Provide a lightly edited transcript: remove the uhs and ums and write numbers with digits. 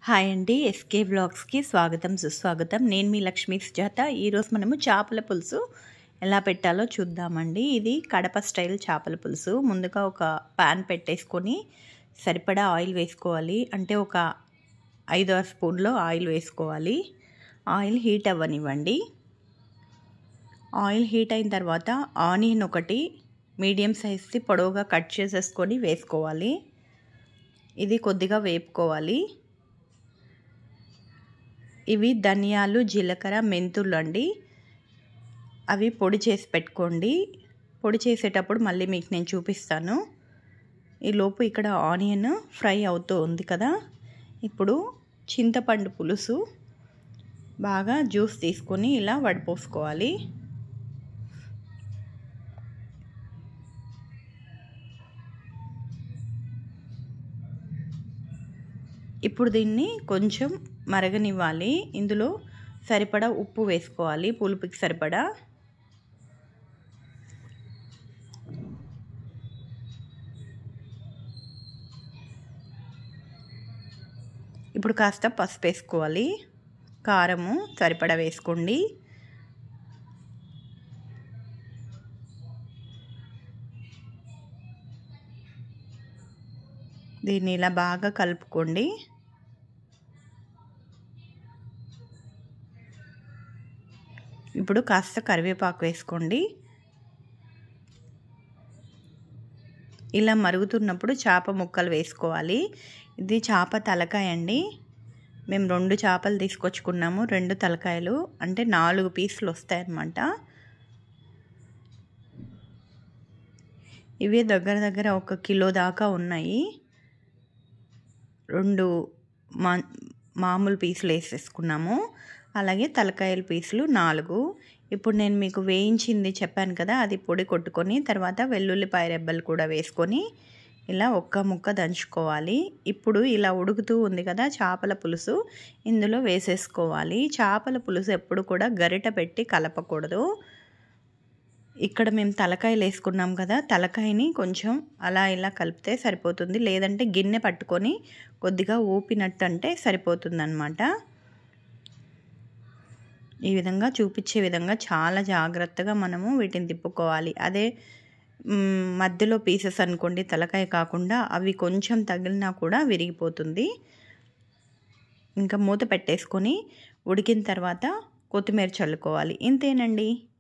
Hi అండి, SK వ్లాగ్స్కి స్వాగతం సుస్వాగతం. నేను మీ లక్ష్మీ సుజాత. ఈరోజు మనము చేపల పులుసు ఎలా పెట్టాలో చూద్దామండి. ఇది కడప స్టైల్ చేపల పులుసు. ముందుగా ఒక ప్యాన్ పెట్టేసుకొని సరిపడా ఆయిల్ వేసుకోవాలి. అంటే ఒక 5-6 స్పూన్లో ఆయిల్ వేసుకోవాలి. ఆయిల్ హీట్ అవ్వనివ్వండి. ఆయిల్ హీట్ అయిన తర్వాత ఆనియన్ ఒకటి మీడియం సైజ్ది పొడవుగా కట్ చేసేసుకొని వేసుకోవాలి. ఇది కొద్దిగా వేపుకోవాలి. ఇవి ధనియాలు, జీలకర్ర, మెంతులు అండి. అవి పొడి చేసి పెట్టుకోండి. పొడి చేసేటప్పుడు మళ్ళీ మీకు నేను చూపిస్తాను. ఈలోపు ఇక్కడ ఆనియన్ ఫ్రై అవుతూ ఉంది కదా. ఇప్పుడు చింతపండు పులుసు బాగా జ్యూస్ తీసుకొని ఇలా వడపోసుకోవాలి. ఇప్పుడు దీన్ని కొంచెం మరగనివ్వాలి. ఇందులో సరిపడా ఉప్పు వేసుకోవాలి, పులుపుకి సరిపడా. ఇప్పుడు కాస్త పసుపు వేసుకోవాలి. కారము సరిపడా వేసుకోండి. దీన్ని ఇలా బాగా కలుపుకోండి. ఇప్పుడు కాస్త కరివేపాకు వేసుకోండి. ఇలా మరుగుతున్నప్పుడు చేప ముక్కలు వేసుకోవాలి. ఇది చేప తలకాయ అండి. మేము 2 చేపలు తీసుకొచ్చుకున్నాము. 2 తలకాయలు అంటే 4 పీసులు వస్తాయన్నమాట. ఇవి దగ్గర 1 కిలో దాకా ఉన్నాయి. 2 మామూలు పీసులు వేసేసుకున్నాము. అలాగే తలకాయల పీసులు 4. ఇప్పుడు నేను మీకు వేయించింది చెప్పాను కదా, అది పొడి కొట్టుకొని తర్వాత వెల్లుల్లిపాయ రెబ్బలు కూడా వేసుకొని ఇలా ఒక్క ముక్క దంచుకోవాలి. ఇప్పుడు ఇలా ఉడుకుతూ ఉంది కదా చేపల పులుసు, ఇందులో వేసేసుకోవాలి. చేపల పులుసు ఎప్పుడు కూడా గరిట పెట్టి కలపకూడదు. ఇక్కడ మేము తలకాయలు వేసుకున్నాం కదా, తలకాయని కొంచెం అలా ఇలా కలిపితే సరిపోతుంది. లేదంటే గిన్నె పట్టుకొని కొద్దిగా ఊపినట్టు అంటే సరిపోతుందన్నమాట. ఈ విధంగా చూపించే విధంగా చాలా జాగ్రత్తగా మనము వీటిని తిప్పుకోవాలి. అదే మధ్యలో పీసెస్ అనుకోండి, తలకాయ కాకుండా అవి కొంచెం తగిలినా కూడా విరిగిపోతుంది. ఇంకా మూత పెట్టేసుకొని ఉడికిన తర్వాత కొత్తిమీర చల్లుకోవాలి. ఇంతేనండి.